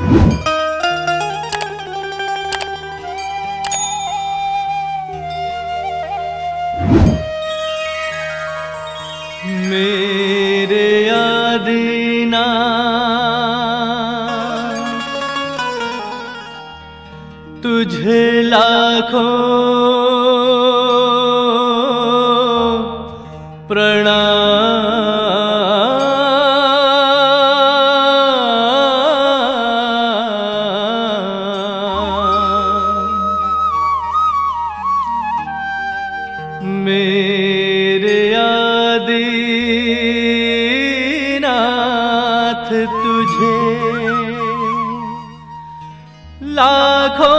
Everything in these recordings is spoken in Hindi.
मेरे आदिनाथ तुझे लाखों प्रणाम। मेरे आदिनाथ तुझे लाखों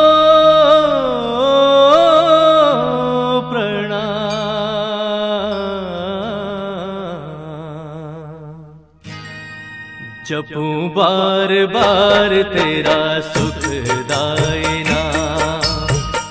जपूं बार बार तेरा सुखदाई नाम।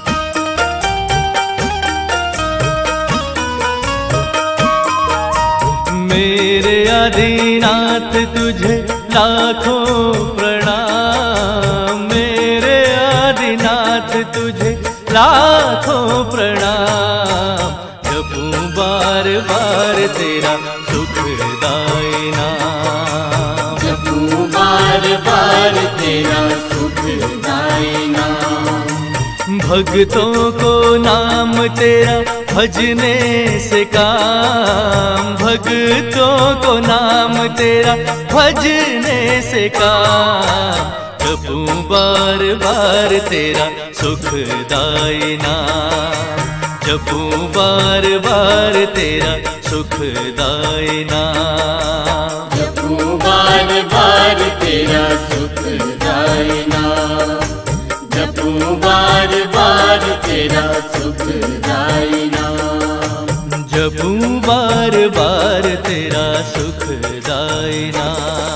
मेरे आदिनाथ तुझे लाखों प्रणाम। मेरे आदिनाथ तुझे लाखों प्रणाम। जपूं बार बार तेरा सुखदाई नाम। बार बार तेरा सुखदाई नाम। भक्तों को नाम तेरा भजने से काम। भक्तों को नाम तेरा भजने से काम। जपूं बार बार तेरा सुखदाई नाम। जपूं बार बार तेरा सुखदाई नाम। जपूं बार बार तेरा सुखदाई नाम। जपूं बार बार तेरा सुखदाई नाम। जपूं बार बार तेरा सुखदाई नाम।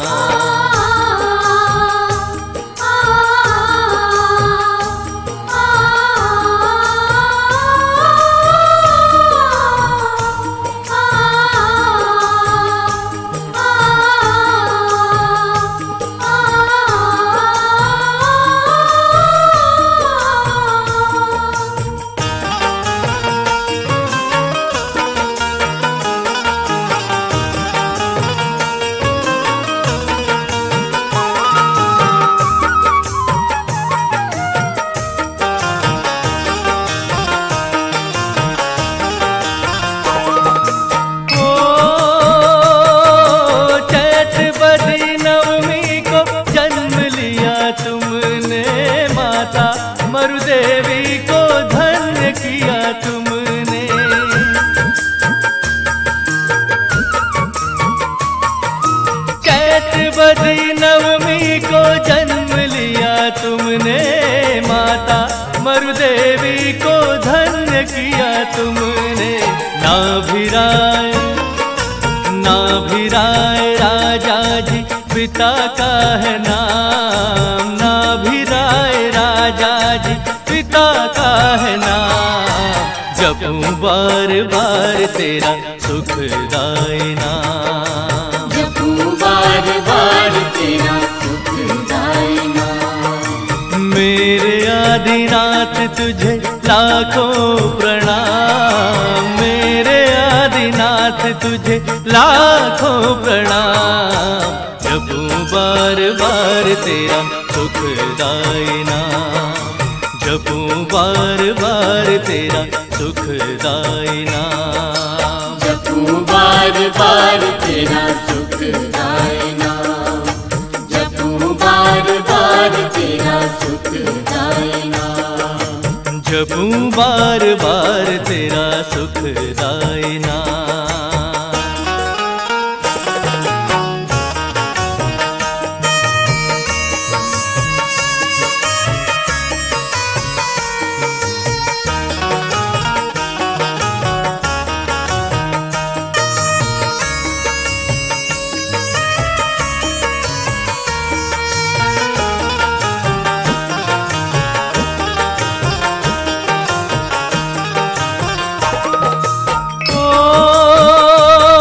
मरुदेवी को धन्य किया तुमने। चैत बदी नवमी को जन्म लिया तुमने। माता मरुदेवी को धन्य किया तुमने। नाभिराय राजा जी पिता का है नाम। नाभिराय राजा जी पिता का है नाम। जपूं बार बार तेरा सुखदाई नाम। जपूं बार बार तेरा सुखदाई नाम। मेरे आदिनाथ तुझे लाखों प्रणाम। मेरे आदिनाथ तुझे लाखों प्रणाम। जपूं बार बार तेरा सुखदाई नाम। जपूं बार बार तेरा सुखदाई नाम। जपूं बार बार तेरा सुखदाई नाम। जपूं बार बार तेरा सुखदाई नाम। जपूं बार बार तेरा सुखदाई नाम।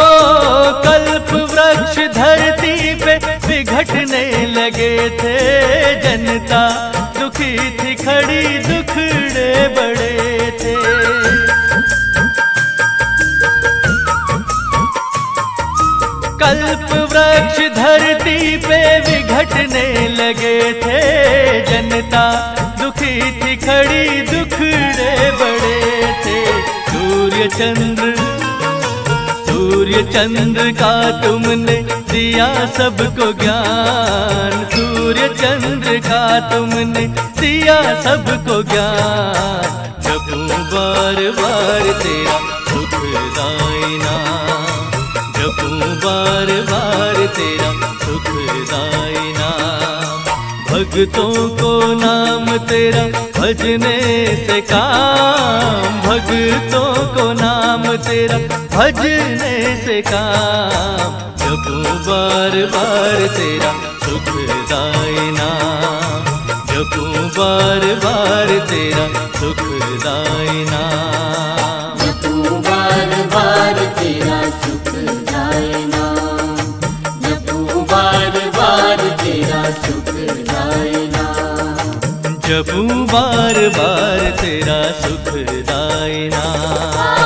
धरती पे बिघटने लगे थे। जनता दुखी थी खड़ी, दुखड़े बड़े थे। कल्प वृक्ष धरती पे विघटने लगे थे, जनता दुखी थी खड़ी, दुखड़े बड़े थे। सूर्य चंद्र का तुमने दिया सबको ज्ञान, सूर्य चंद्र का तुमने दिया सबको ज्ञान। जपूं बार बार तेरा सुखदाई नाम, जपूं बार बार तेरा सुखदाई नाम। भक्तों को नाम तेरा भजने से काम, भक्तों को नाम तेरा भजने से काम। जपूं बार बार तेरा सुखदाई नाम, जपूं बार बार तेरा सुखदाई नाम। जपूं बार बार तेरा सुखदाई नाम, जपूं बार बार तेरा सुखदाई नाम। जपूं बार बार तेरा सुखदाई नाम।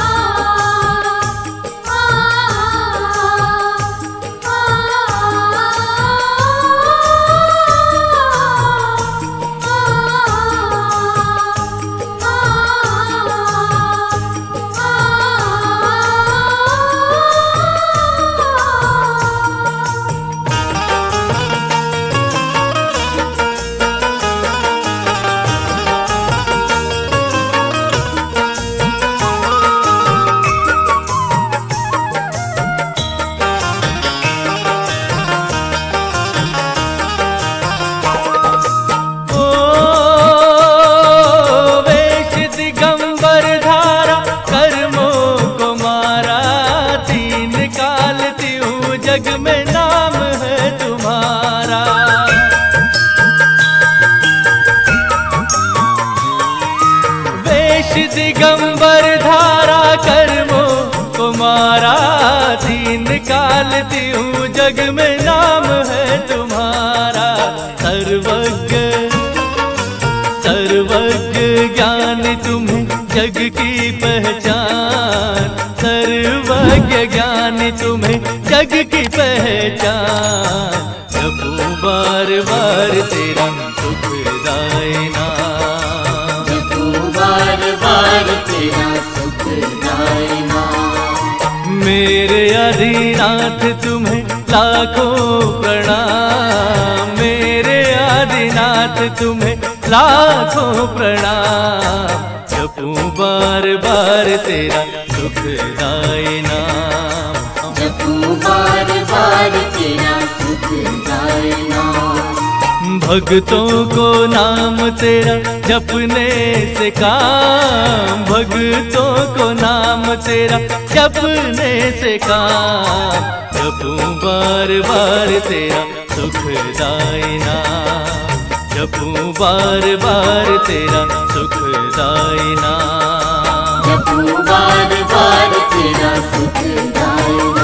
जग में नाम है तुम्हारा, वेश दिगंबर धारा कर्मों को मारा। दीन कालती हूँ जग में नाम है तुम्हारा। सर्वज्ञ ज्ञान तुम्हें जग की पहचान, सर्वज्ञ ज्ञान तुम्हें जग की पहचान। जपूं बार बार तेरा सुखदाई नाम, जपूं बार बार तेरा सुखदाई नाम। मेरे आदिनाथ तुम्हें लाखों प्रणाम, मेरे आदिनाथ तुम्हें लाखों प्रणाम। जपूं बार बार तेरा सुखदाई नाम, जपूं बार बार तेरा सुखदाई नाम। भक्तों को नाम तेरा जपने से काम, भक्तों को नाम तेरा जपने से काम। जपूं बार बार तेरा सुखदाई नाम, जपूं बार बार तेरा सुखदाई नाम। जपूं बार बार तेरा सुखदाई नाम।